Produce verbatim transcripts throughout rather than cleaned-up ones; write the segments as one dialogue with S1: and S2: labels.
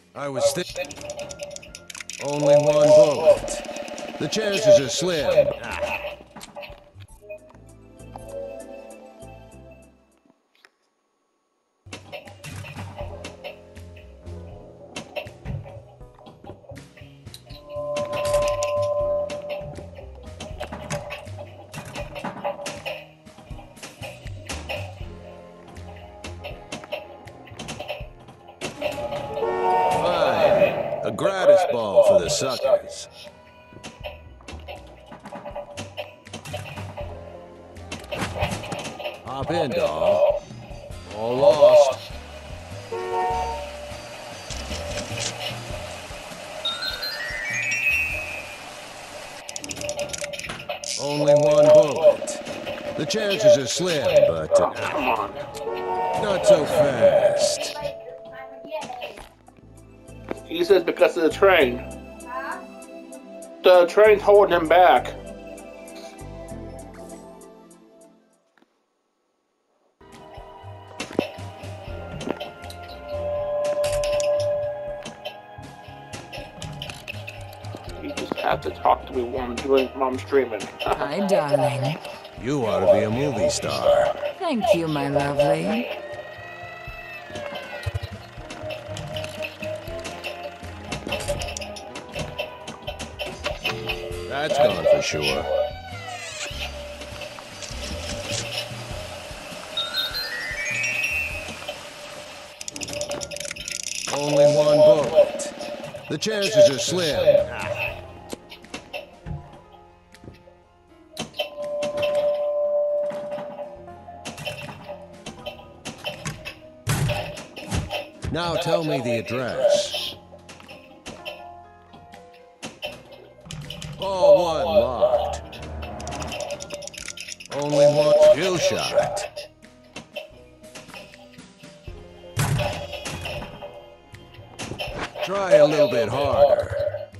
S1: I was thinking. Only one bullet. The chances are slim. A gratis ball for the suckers. Hop in, dog. All lost. Only one bullet. The chances are slim, but uh,
S2: Come on.
S1: not so fast.
S2: He says because of the train. The train's holding him back. You just have to talk to me while I'm doing, while I'm streaming.
S3: Hi, darling.
S1: You ought to be a movie star.
S3: Thank you, my lovely.
S1: That's gone for sure. Only one bullet. The chances are slim. Now tell me the address. Ball one locked. Only one skill shot. Try a little bit harder.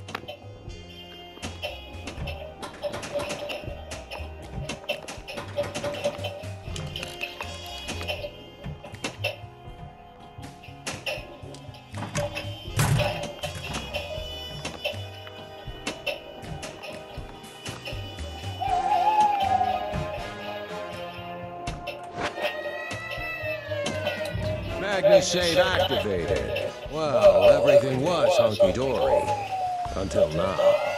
S1: Magnusade activated. Well, everything was hunky-dory. Until now.